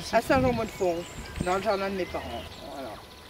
ici? À Saint-Jean-Mont-de-Fond, dans le jardin de mes parents. Voilà.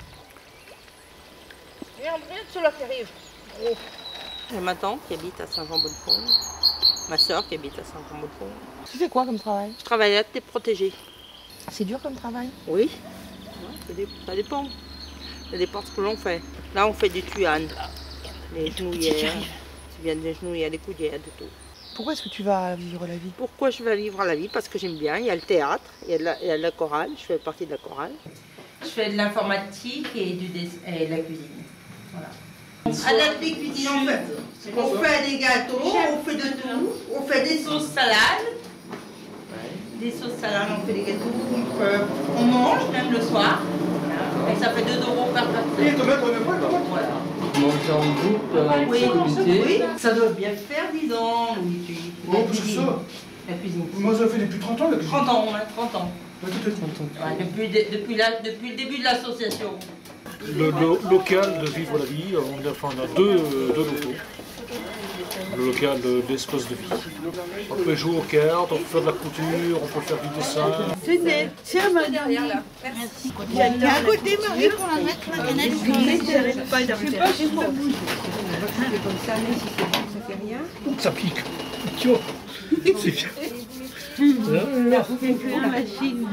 Regarde celui-là qui arrive. Gros. J'ai ma tante qui habite à Saint-Jean-Mont-de-Fond. Ma soeur qui habite à Saint-Jean-Mont-de-Fond. Tu fais quoi comme travail? Je travaille à T'es protégée. C'est dur comme travail? Oui. Ouais, ça dépend. Ça dépend de ce que l'on fait. Là, on fait du tuan. Les genouillères. Tu viens des genouillères, des coudières, de tout. Pourquoi est-ce que tu vas vivre la vie? Pourquoi je vais vivre la vie? Parce que j'aime bien. Il y a le théâtre, il y a la chorale. Je fais partie de la chorale. Je fais de l'informatique et de la cuisine. Voilà. Adapté cuisine, on fait des gâteaux, on fait de tout. On fait des sauces salades. Des sauces salades, on fait des gâteaux. On mange même le soir. Et ça fait 2 € par personne. Voilà. Manger en groupe, Oui, comité. oui, ça doit bien faire 10 ans, Louis. Bon, plus que ça. La cuisine. Moi, ça fait depuis 30 ans la cuisine. 30 ans, ouais, 30 ans. Ouais, tout est 30 ans. Ouais, depuis le début de l'association. Le local de Vivre la Vie, on a deux locaux. Le local d'espace de vie. On peut jouer aux cartes, on peut faire de la couture, on peut faire du dessin. Tenez, tiens ma derrière là. Merci. Il y a à côté Marie pour la mettre la canette. J'arrête pas d'en faire. Je sais pas, bouge. Comme ça, mais si ça fait rien. Ça pique. Tu vois, c'est bien. C'est plus la machine.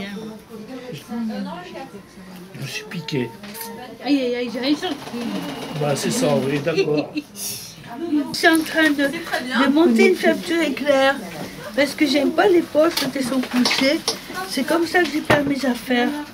Je me suis piqué. Aïe aïe aïe, j'ai sorti. Bah c'est ça, oui, d'accord. Je suis en train de monter une facture éclair parce que j'aime pas les poches quand elles sont poussées. C'est comme ça que j'ai perdu mes affaires.